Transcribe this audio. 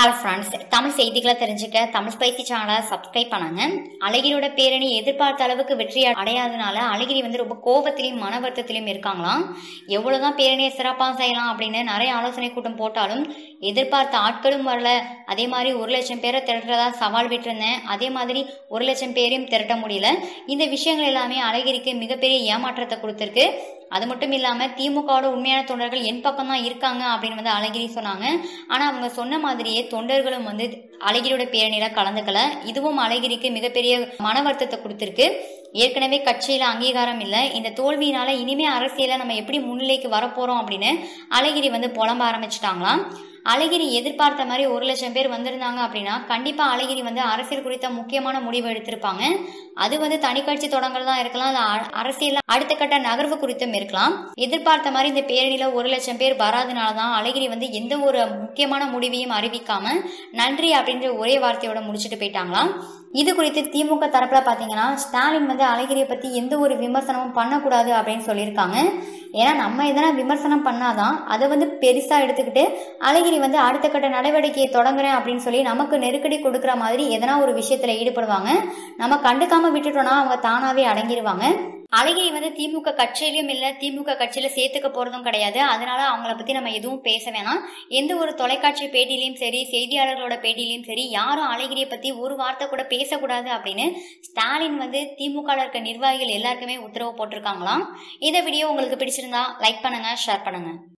Hello friends, Tamil செய்திகளை தெரிஞ்சுக்க Tamil spicy சேனலை சப்ஸ்கிரைப் பண்ணுங்க. அழகிரியோட பேரணி எதிர்பார்த்த அளவுக்கு வெற்றி அடையாதனால அழகிரி ரொம்ப கோபத்திலையும் மன வருத்தத்திலையும் இருக்காங்களாம். எவ்வளவுதான் பேரணியை சிறப்பாக செய்யலாம் அப்படின்னு நிறைய ஆலோசனை கூட்டம் போட்டாலும் எதிர்பார்த்த ஆட்களும் வரல. அதே மாதிரி 1,00,000 பேரை திரட்டுறதா சவால் விட்டுருந்தேன், அதே மாதிரி 1,00,000 பேரையும் திரட்ட முடியல. இந்த விஷயங்கள் எல்லாமே அழகிரிக்கு மிகப்பெரிய ஏமாற்றத்தை கொடுத்திருக்கு. அது மட்டும் இல்லாம திமுகவோட உண்மையான தொண்டர்கள் என் பக்கம் தான் இருக்காங்க அப்படின்னு அழகிரி சொன்னாங்க. ஆனா அவங்க சொன்ன மாதிரியே தொண்டர்களும் அழகிரியோட பேரணியில கலந்துக்கல. இதுவும் அழகிரிக்கு மிகப்பெரிய மன வருத்தத்தை கொடுத்திருக்கு. ஏற்கனவே கட்சியில அங்கீகாரம் இல்லை, இந்த தோல்வியினால இனிமே அரசியல நம்ம எப்படி முன்னிலைக்கு வரப்போறோம் அப்படின்னு அழகிரி புலம்ப ஆரம்பிச்சுட்டாங்களாம். அழகிரி எதிர்பார்த்த மாதிரி 1,00,000 பேர் வந்திருந்தாங்க அப்படின்னா கண்டிப்பா அழகிரி அரசியல் குறித்த முக்கியமான முடிவு எடுத்திருப்பாங்க. அது தனி கட்சி தொடங்கறதா இருக்கலாம், அரசியல் அடுத்த கட்ட நகர்வு குறித்தும் இருக்கலாம். எதிர்பார்த்த மாதிரி இந்த பேரணியில 1,00,000 பேர் வராதனாலதான் அழகிரி எந்த ஒரு முக்கியமான முடிவையும் அறிவிக்காம நன்றி அப்படின்ற ஒரே வார்த்தையோட முடிச்சுட்டு போயிட்டாங்களாம். இது குறித்து திமுக தரப்புல பாத்தீங்கன்னா ஸ்டாலின் அழகிரியை பத்தி எந்த ஒரு விமர்சனமும் பண்ணக்கூடாது அப்படின்னு சொல்லியிருக்காங்க. ஏன்னா நம்ம எதனா விமர்சனம் பண்ணாதான் அதை பெருசா எடுத்துக்கிட்டு அழகிரி அடுத்த கட்ட நடவடிக்கையை தொடங்குறேன் அப்படின்னு சொல்லி நமக்கு நெருக்கடி கொடுக்குற மாதிரி எதனா ஒரு விஷயத்துல ஈடுபடுவாங்க. நம்ம கண்டுக்காம விட்டுட்டோம்னா அவங்க தானாவே அடங்கிடுவாங்க. அழகிரி திமுக கட்சியிலும் இல்ல, திமுக கட்சியில சேர்த்துக்க போறதும் கிடையாது. அதனால அவங்கள பத்தி நம்ம எதுவும் பேச வேணாம். எந்த ஒரு தொலைக்காட்சி பேட்டிலையும் சரி, செய்தியாளர்களோட பேட்டிலையும் சரி, யாரும் அழகிரியை பத்தி ஒரு வார்த்தை கூட பேசக்கூடாது அப்படின்னு ஸ்டாலின் திமுக இருக்க நிர்வாகிகள் எல்லாருக்குமே உத்தரவு போட்டிருக்காங்களாம். இந்த வீடியோ உங்களுக்கு பிடிச்சிருந்தா லைக் பண்ணுங்க, ஷேர் பண்ணுங்க.